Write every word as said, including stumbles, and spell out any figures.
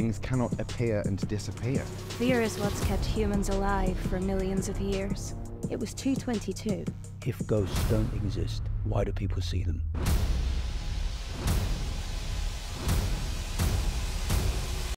things cannot appear and disappear. Fear is what's kept humans alive for millions of years. It was two twenty-two. If ghosts don't exist, why do people see them?